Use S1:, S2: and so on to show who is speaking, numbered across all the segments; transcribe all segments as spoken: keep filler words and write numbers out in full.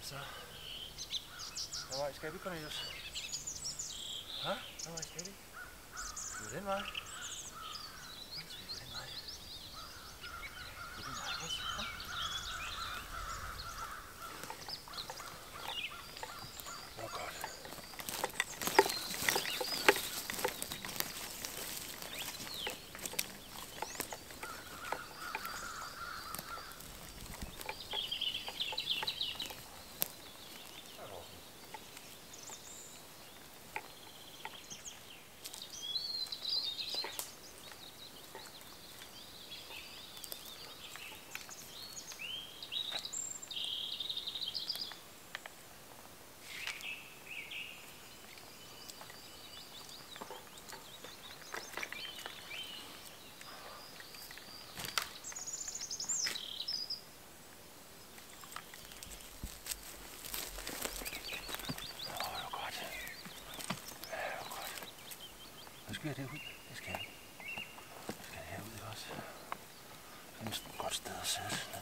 S1: Så. Hvad vej skal vi, Cornelius? Hå? Hvad vej skal vi? Skal vi den vej? Skal vi den vej? Skal vi den vej også? Hå? Det var godt. Skal jeg derud? Det skal jeg. Skal jeg herud, ikke også? Det er næsten et godt sted at sætte ned.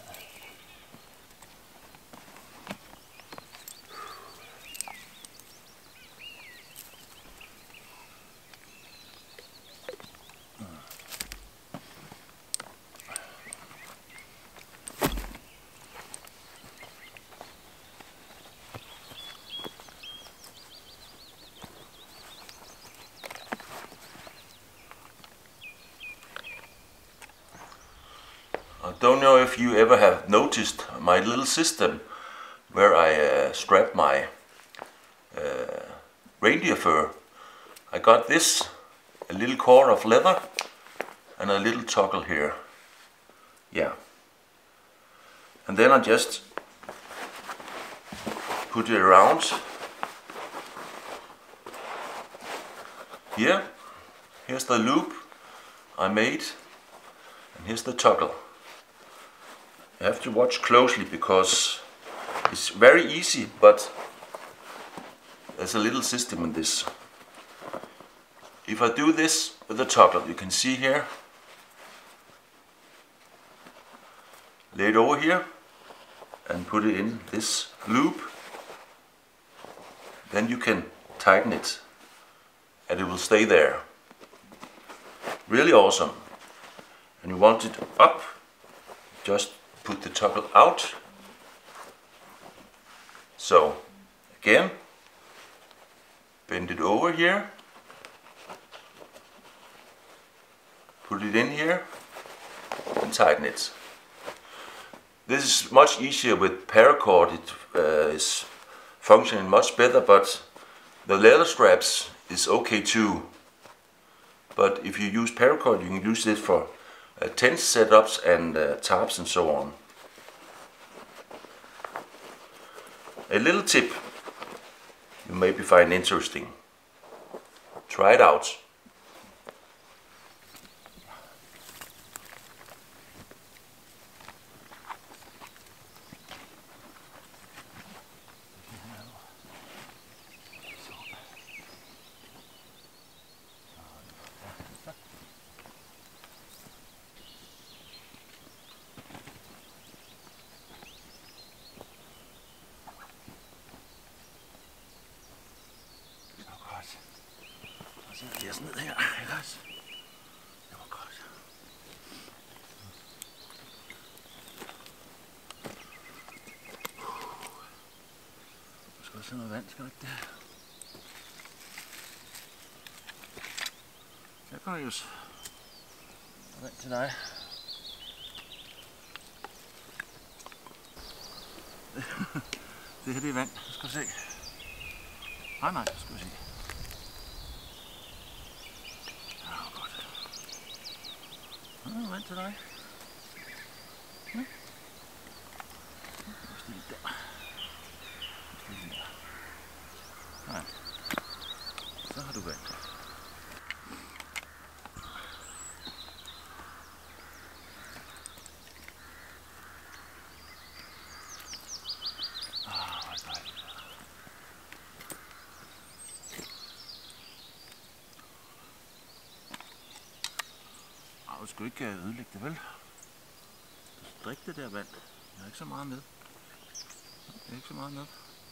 S1: I don't know if you ever have noticed my little system where I uh, strap my uh, reindeer fur. I got this, a little cord of leather and a little toggle here. Yeah. And then I just put it around here. Here's the loop I made and here's the toggle. You have to watch closely because it's very easy, but there's a little system in this. If I do this with the toggle, you can see here, lay it over here and put it in this loop, then you can tighten it and it will stay there. Really awesome. And you want it up, just put the toggle out. So again, bend it over here, put it in here and tighten it. This is much easier with paracord. It uh, is functioning much better, but the leather straps is okay too. But if you use paracord, you can use it for Uh, tent setups and uh, tarps and so on. A little tip you maybe find interesting. Try it out. Så lægger jeg sådan ned her, ikke også? Det var godt. Nu skal der se noget vand, skal der ikke det? Her, Cornelius. Der er vand til dig. Det her, det er vand. Nu skal du se. Nej, nej, nu skal vi se. Ja, vand til dig. Ja. Stil der. Stil der. Nej. Så har du vand. Ah, hvor dejligt. Du skal ikke ødelægge det, vel? Du skal drikke det der vand. Jeg har ikke så meget med. Ikke så meget ned.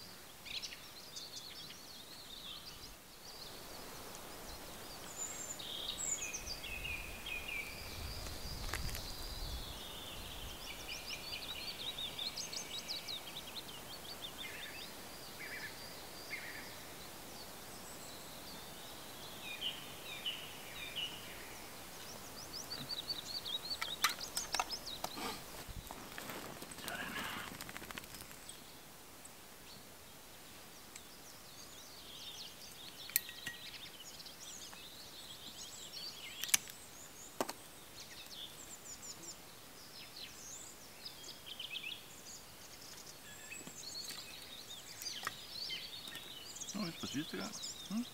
S1: Nu er det på sidste gang. Hmm.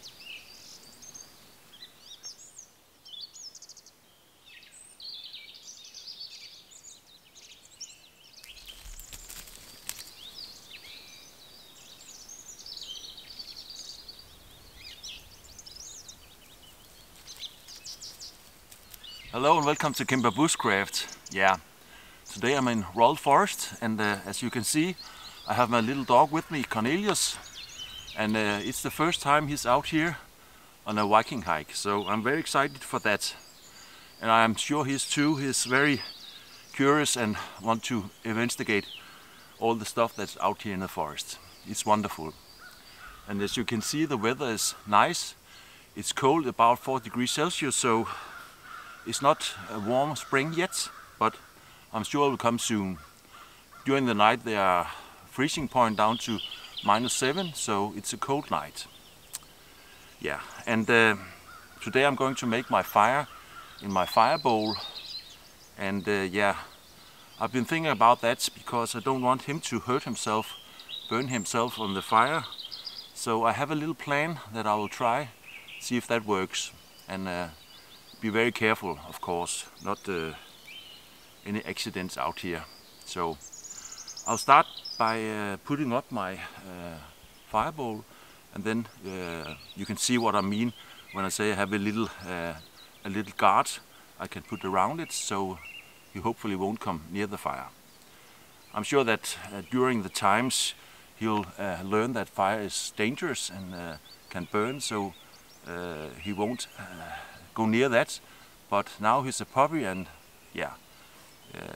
S1: Hello and welcome to P N W Bushcraft. Yeah, today I'm in Royal Forest, and uh, as you can see, I have my little dog with me, Cornelius, and uh, it's the first time he's out here on a Viking hike, so I'm very excited for that. And I'm sure he's too. He's very curious and want to investigate all the stuff that's out here in the forest. It's wonderful. And as you can see, the weather is nice. It's cold, about four degrees Celsius, so it's not a warm spring yet, but I'm sure it will come soon. During the night there are freezing point down to minus seven, so it's a cold night. Yeah, and uh, today I'm going to make my fire in my fire bowl, and uh, yeah, I've been thinking about that because I don't want him to hurt himself, burn himself on the fire. So I have a little plan that I will try, see if that works, and uh, be very careful, of course, not uh, any accidents out here. So I'll start by uh, putting up my uh, fire bowl, and then uh, you can see what I mean when I say I have a little uh, a little guard I can put around it, so he hopefully won't come near the fire. I'm sure that uh, during the times he'll uh, learn that fire is dangerous and uh, can burn, so uh, he won't uh, go near that. But now he's a puppy, and yeah, uh,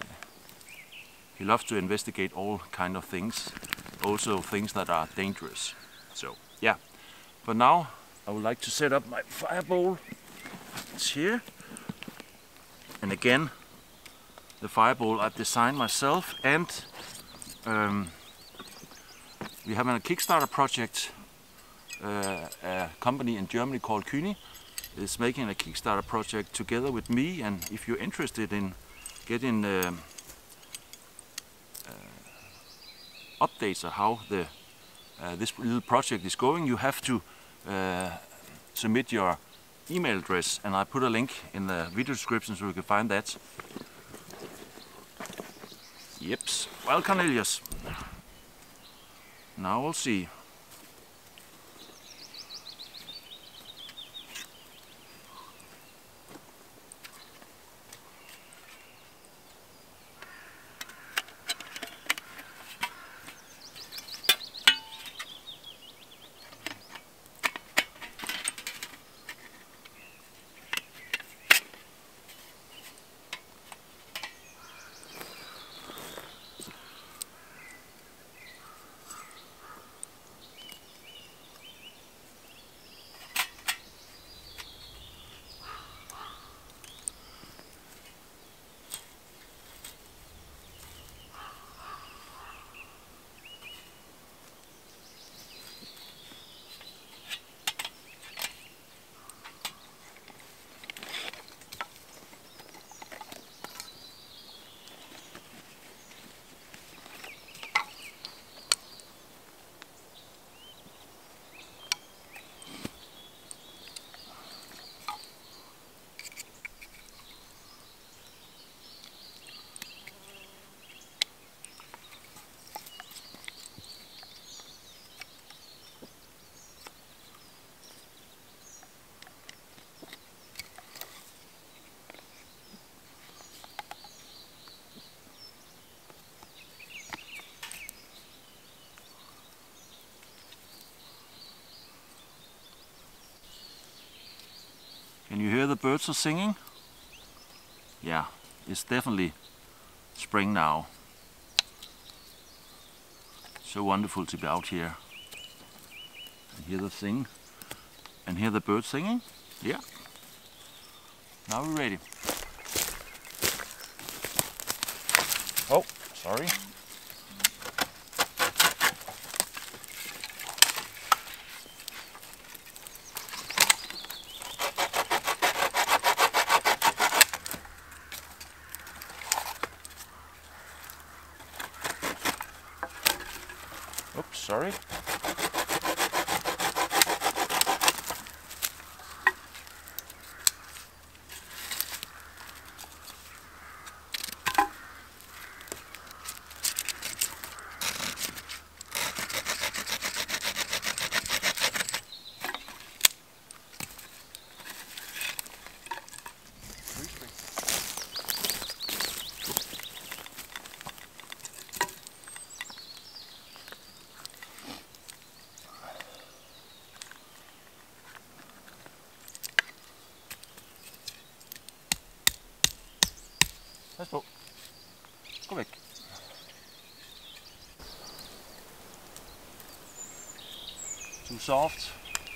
S1: he loves to investigate all kind of things, also things that are dangerous. So yeah, but now I would like to set up my fire bowl. It's here, and again, the fire bowl I've designed myself, and um, we have a Kickstarter project. Uh, a company in Germany called Kühne is making a Kickstarter project together with me, and if you're interested in getting uh, uh, updates on how the uh, this little project is going, you have to uh, submit your email address, and I put a link in the video description so you can find that. Yeps. Well, Cornelius, now we'll see. Can you hear the birds are singing? Yeah, it's definitely spring now. So wonderful to be out here and hear the thing and hear the birds singing. Yeah. Now we're ready. Oh, sorry. Oops, sorry. Pas på. Gå væk. Too soft.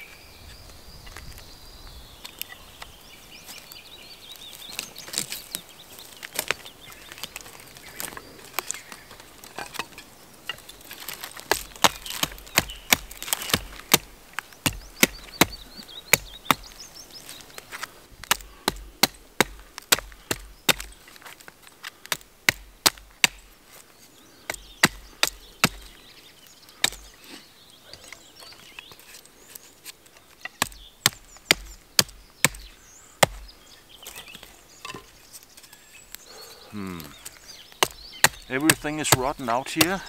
S1: Hmm. Everything is rotten out here.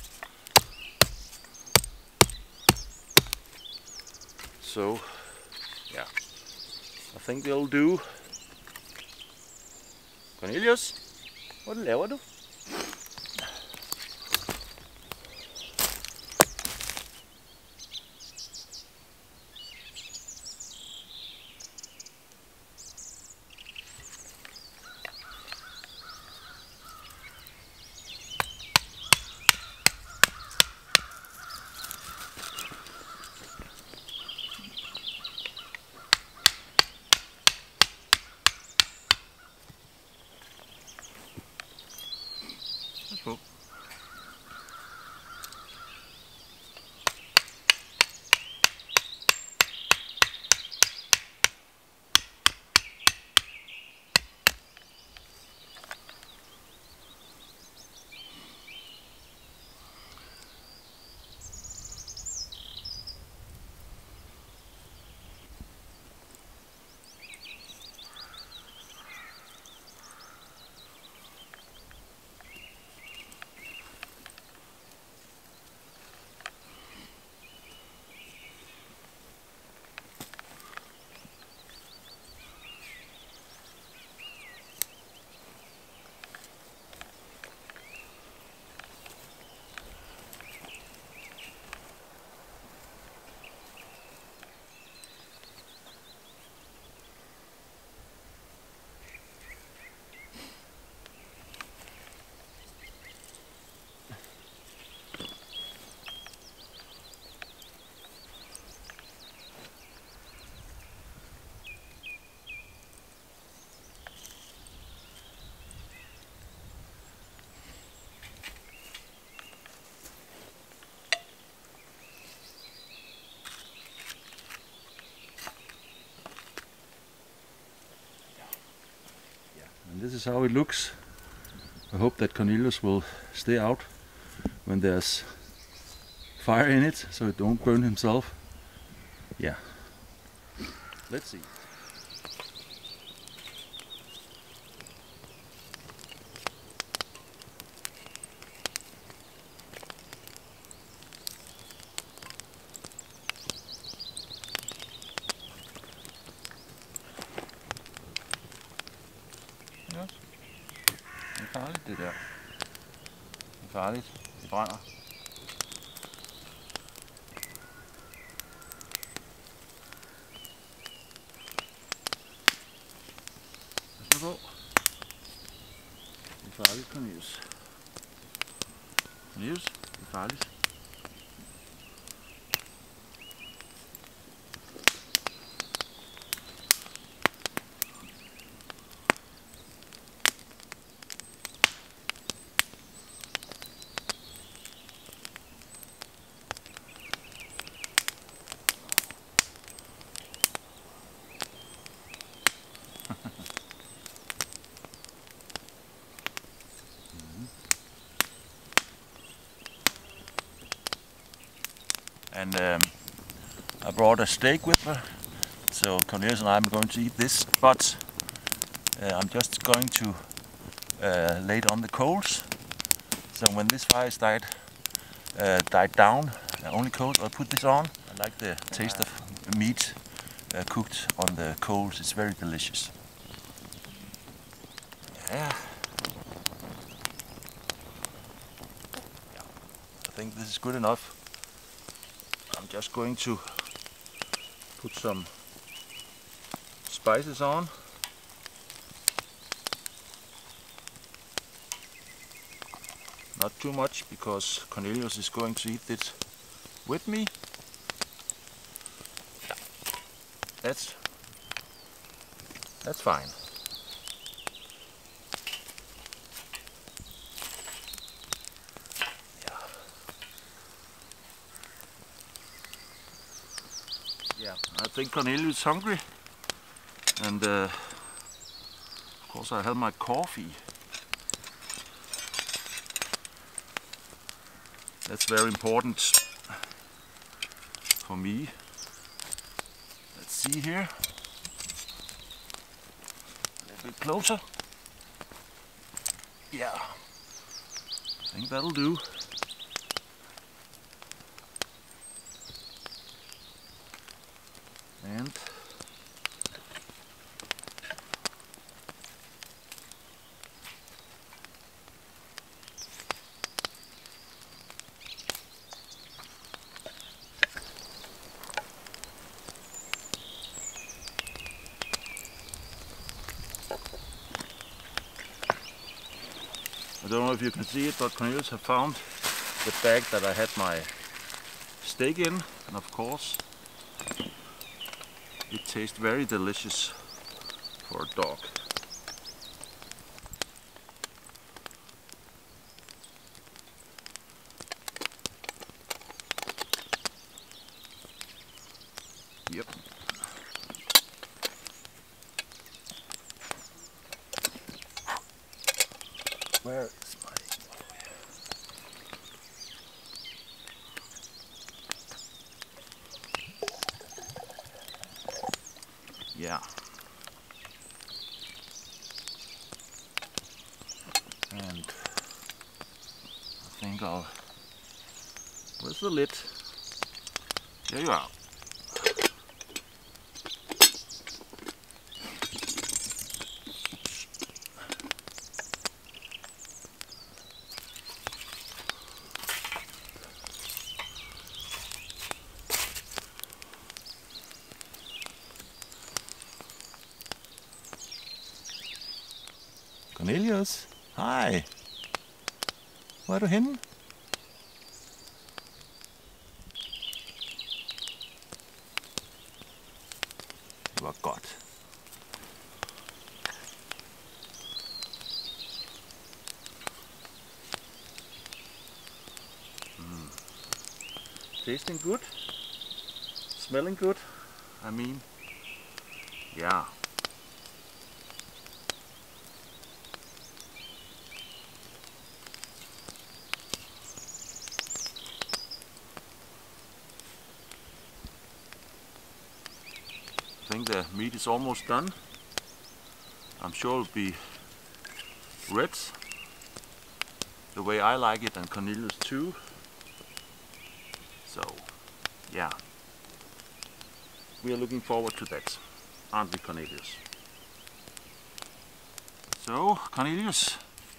S1: So, yeah, I think they'll do. Cornelius, hvad laver du? Pas på. And this is how it looks. I hope that Cornelius will stay out when there's fire in it, so it don't burn himself. Yeah. Let's see. Yes. Det er farligt det der. Det er farligt. Det brænder. på. Det er farligt, Cornelius. Cornelius, det er farligt. And um, I brought a steak with me, so Cornelius and I are going to eat this, but uh, I'm just going to uh, lay it on the coals, so when this fire died, uh, died down, uh, only coals, I'll put this on. I like the taste of meat uh, cooked on the coals, it's very delicious. Yeah. I think this is good enough. I'm just going to put some spices on. Not too much, because Cornelius is going to eat it with me. That's that's fine. Yeah, I think Cornelius is hungry, and uh, of course I have my coffee. That's very important for me. Let's see here. A little bit closer. Yeah, I think that'll do. And I don't know if you can see it, but Cornelius have found the bag that I had my steak in, and of course it tastes very delicious for a dog. Yep. Where is my... Yeah. And I think I'll... Where's the lid? There you are. Cornelius, hej. Hvor er du henne? Det var godt. Mm. Tasting good, smelling good. I mean, yeah. I think the meat is almost done. I'm sure it'll be red the way I like it, and Cornelius too. So yeah, we are looking forward to that, aren't we, Cornelius? So Cornelius,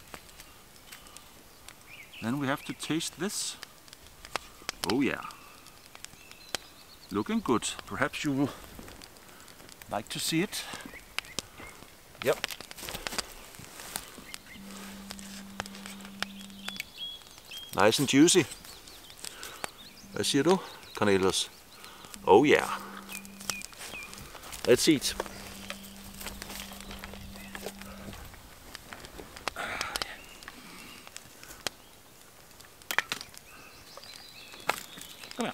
S1: then we have to taste this. Oh yeah, looking good. Perhaps you will like to see it. Yep. Nice and juicy. Hvad siger du, Cornelius? Oh yeah. Let's eat. Come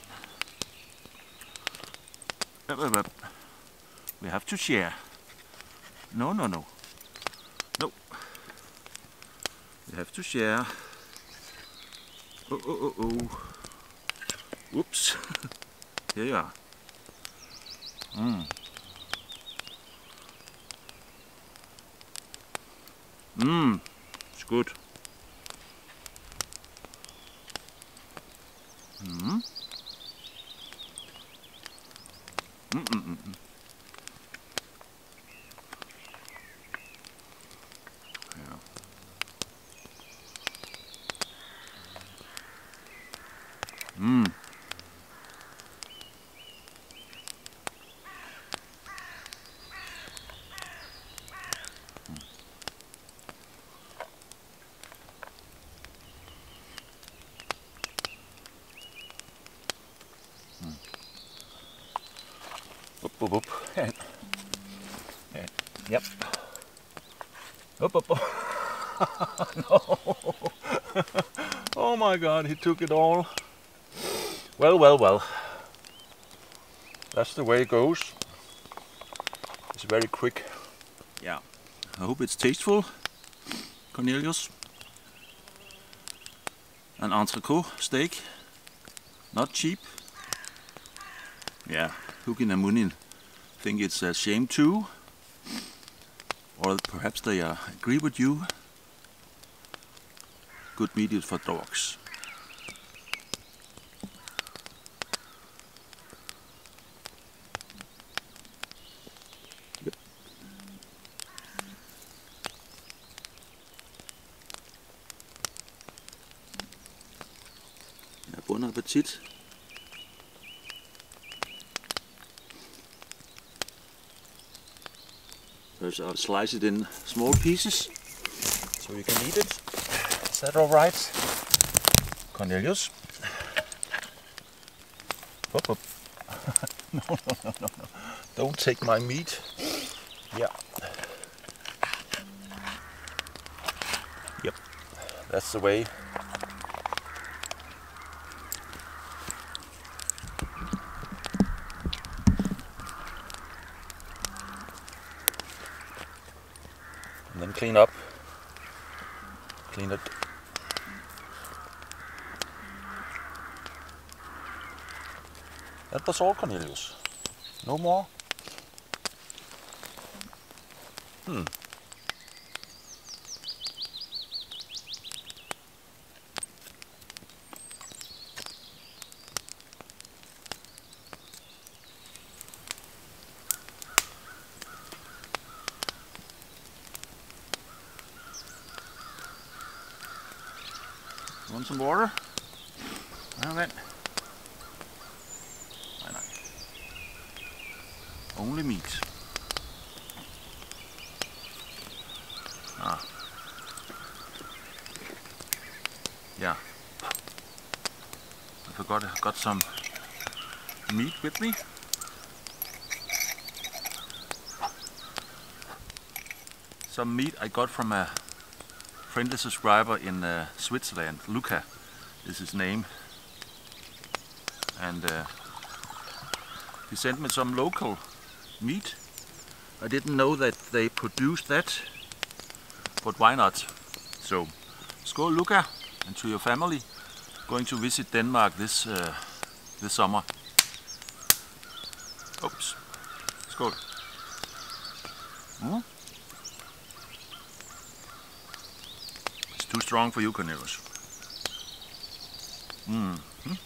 S1: here. We have to share. No, no, no. No. We have to share. Oh, oh, oh, oh. Whoops. Here you are. Mm. Mmm. It's good. Mm. Mm -mm -mm -mm. Yeah. Mm. Up, up, up. And, and, yep. Up, up, up. No. Oh my God, he took it all. Well, well, well. That's the way it goes. It's very quick. Yeah. I hope it's tasteful, Cornelius. An entrecote steak. Not cheap. Yeah. Hugin and Munin think it's a shame too, or perhaps they uh, agree with you. Good meat is for dogs. Yep. Ja, bon appetit. First I'll slice it in small pieces so you can eat it. Is that alright, Cornelius? Hop, hop. No, no, no, no, no. Don't take my meat. Yeah. Yep. That's the way. And then clean up, clean it. That was all, Cornelius. No more? Hmm. Want some water? Well then. Why not? Only meat. Ah. Yeah. I forgot I got some meat with me. Some meat I got from a friendly subscriber in uh, Switzerland. Luca is his name, and uh, he sent me some local meat. I didn't know that they produced that, but why not? So, skål Luca, and to your family. Going to visit Denmark this uh, this summer. Oops. Skål. Mm? Too strong for you, Cornelius. Mm -hmm.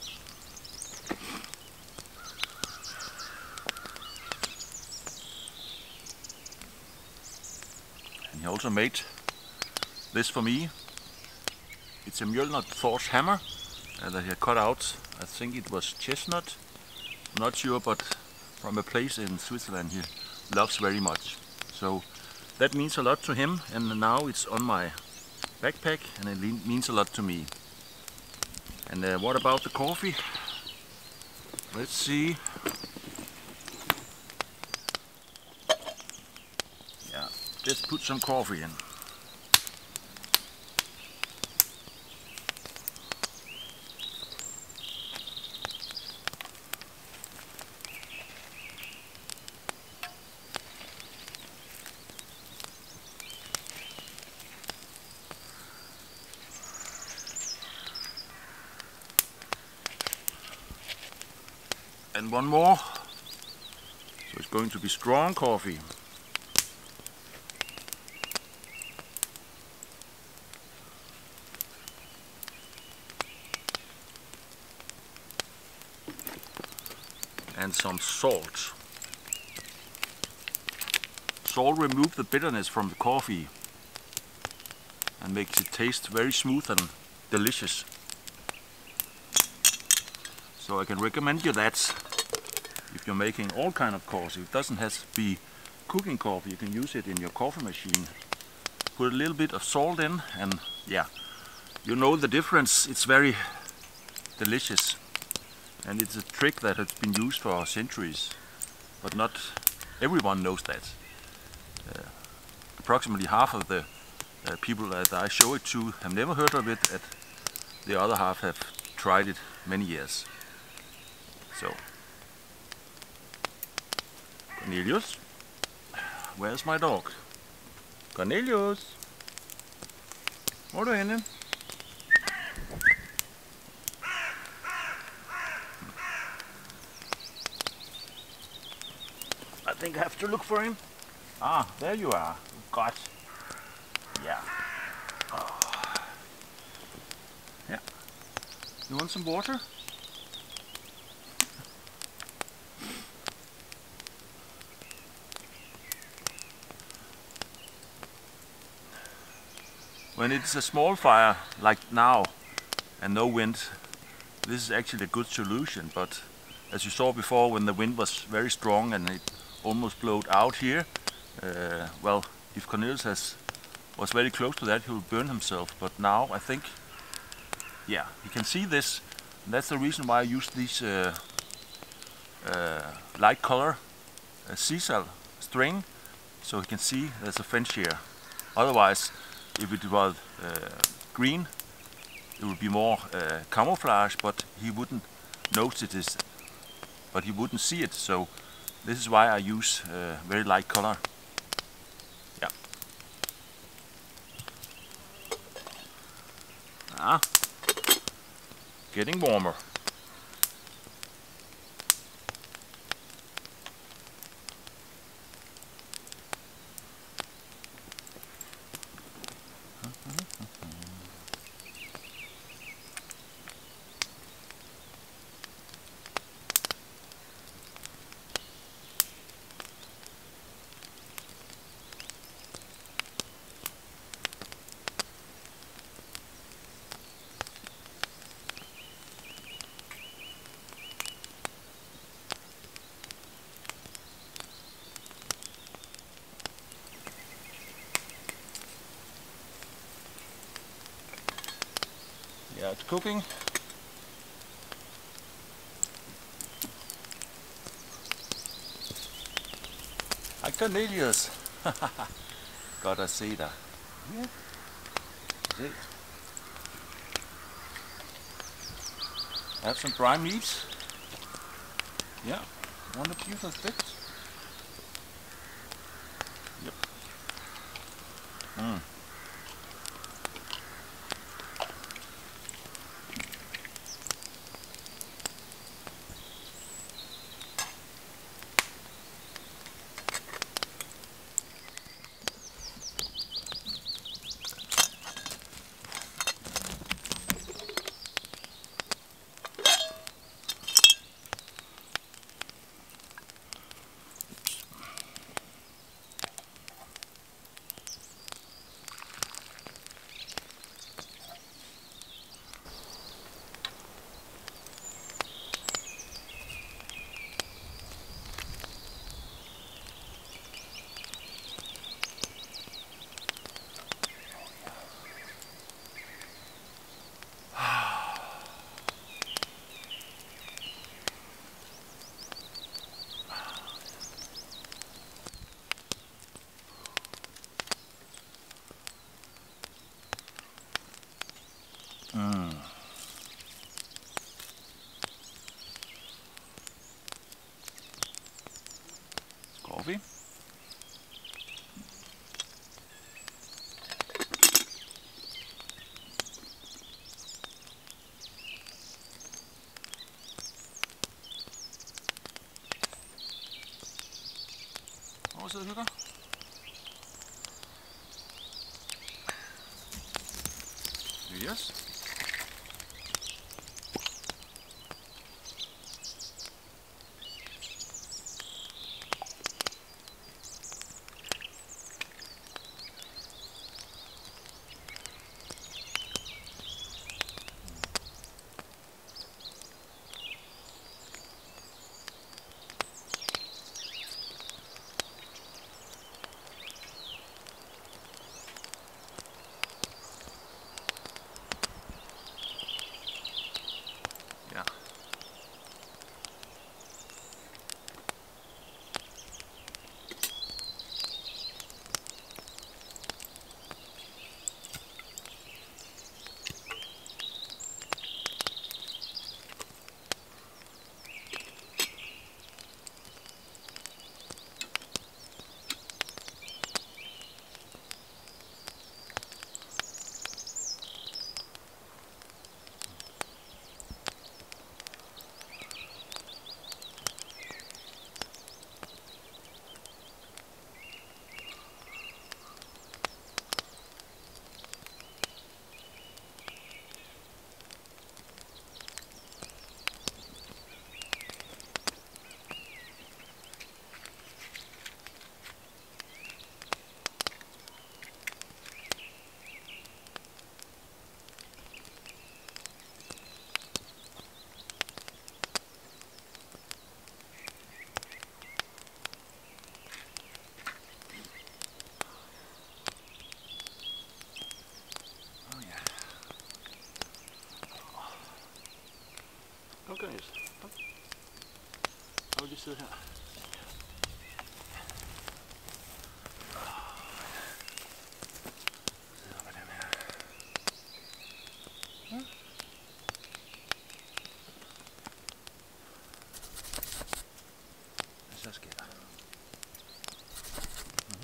S1: And he also made this for me. It's a Mjølner Thor's hammer uh, that he had cut out. I think it was chestnut. I'm not sure, but from a place in Switzerland he loves very much. So that means a lot to him, and now it's on my backpack, and it means a lot to me. And uh, what about the coffee? Let's see. Yeah, let's put some coffee in. And one more. So it's going to be strong coffee. And some salt. Salt removes the bitterness from the coffee and makes it taste very smooth and delicious. So I can recommend you that if you're making all kind of coffee. It doesn't have to be cooking coffee, you can use it in your coffee machine. Put a little bit of salt in and yeah, you know the difference. It's very delicious. And it's a trick that has been used for centuries, but not everyone knows that. Uh, approximately half of the uh, people that I show it to have never heard of it, and the other half have tried it many years. So, Cornelius, where's my dog? Cornelius, hvor er du henne? I think I have to look for him. Ah, there you are. God. Yeah. Oh. Yeah. You want some water? When it's a small fire like now and no wind, this is actually a good solution, but as you saw before, when the wind was very strong and it almost blowed out here, uh, well, if Cornelius has, was very close to that, he would burn himself. But now I think, yeah, you can see this. And that's the reason why I use this uh, uh, light color uh, sisal string, so you can see there's a fence here. Otherwise, if it was uh, green, it would be more uh, camouflage, but he wouldn't notice this, but he wouldn't see it. So this is why I use uh, very light color. Yeah. Ah, getting warmer. Yeah, it's cooking. Hi Cornelius. Gotta see that. Yeah. That's it. Have some dry meat. Yeah. Want a piece of steak? Yep. Mm.
S2: coffee. Hvor sidder du hygger? Yes. Ja. Kom, Cornelius. Kom. Jeg vil lige sidde her. Sidder på den her. Ja. Og så sker der. Mm-hmm.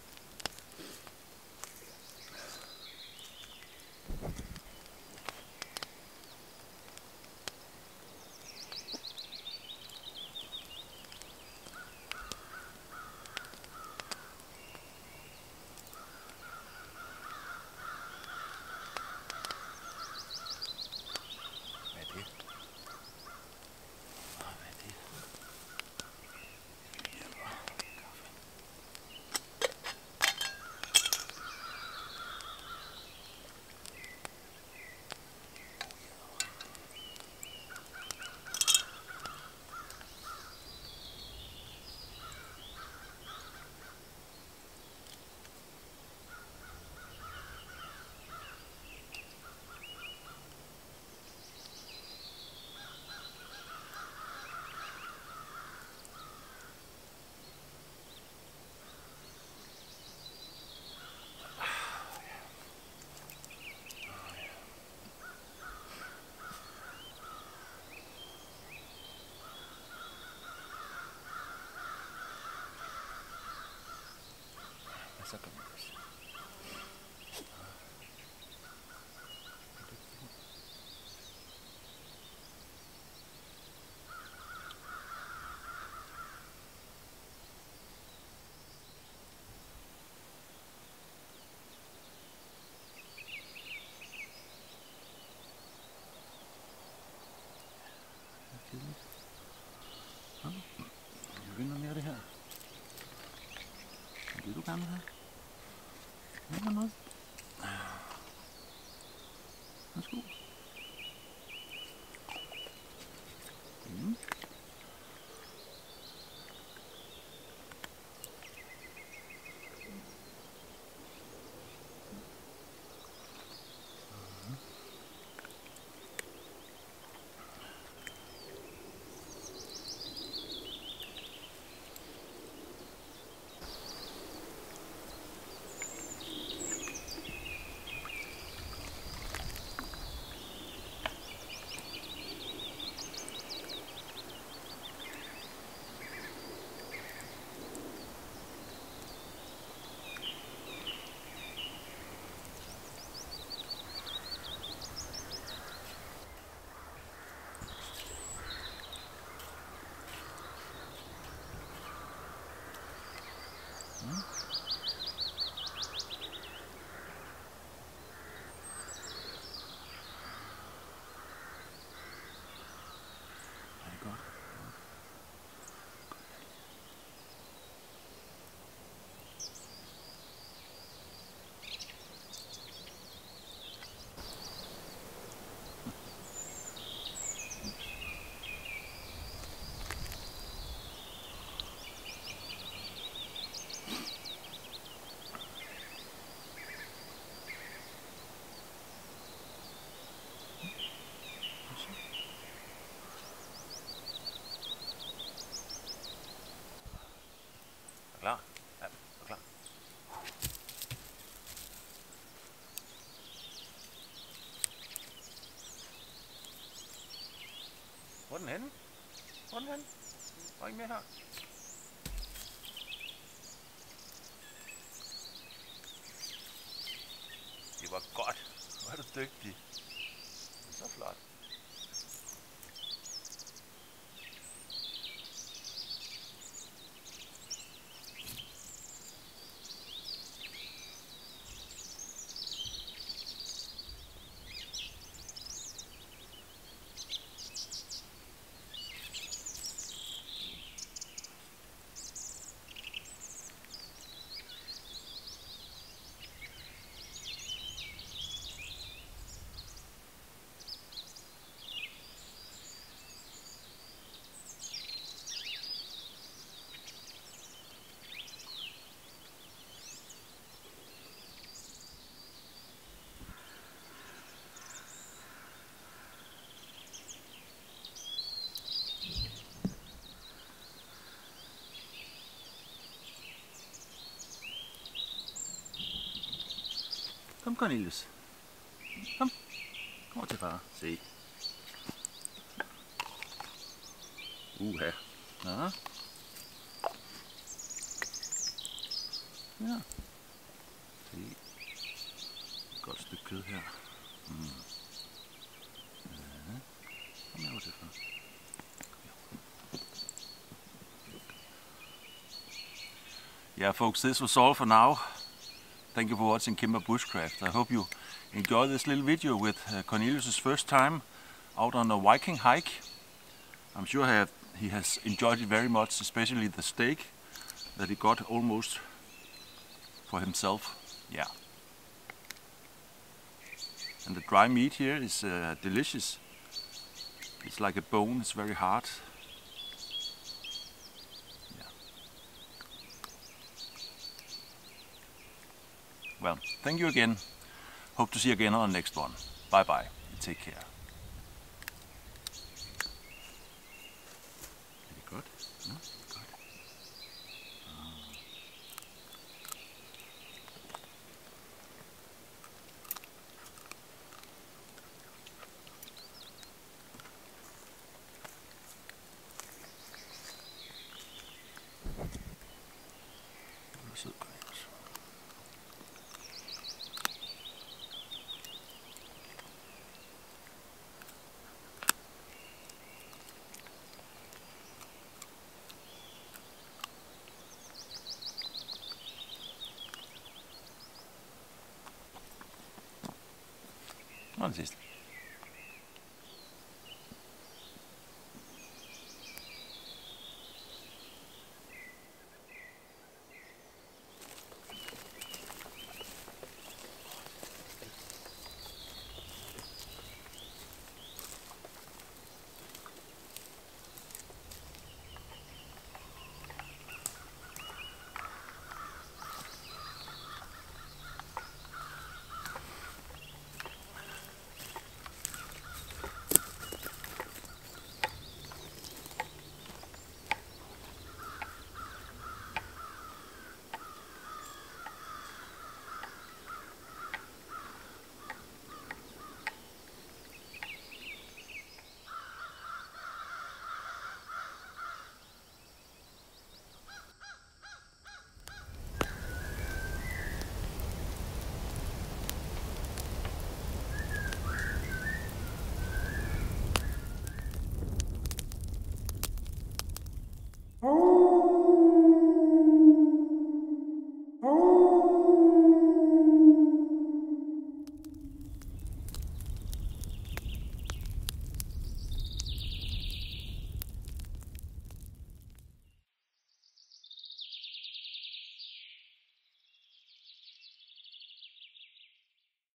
S2: Så kan man også. Vil du noget mere af det her? Er det du gerne vil have? Er der noget? Værsgo. Mm. godt.
S1: Klar? Ja, klar. Hvor er den henne? Hvor er den henne? Var ikke mere her? Det var godt. Hvor er du dygtig. Det er så flot. Kom, Cornelius. Kom. Kom over til far. Se. Uha. Ja. Ja. Se. Et godt stykke kød her. Mm. Ja. Kom over til far. Yeah, folks, this was all for now. Thank you for watching Cimbrer Bushcraft. I hope you enjoy this little video with uh, Cornelius' first time out on a Viking hike. I'm sure he, have, he has enjoyed it very much, especially the steak that he got almost for himself. Yeah. And the dry meat here is uh, delicious. It's like a bone, it's very hard. Well, thank you again. Hope to see you again on the next one. Bye bye. Take care. Er det godt? Ja, godt. Du er sød, Cornelius. Nå, det sidste.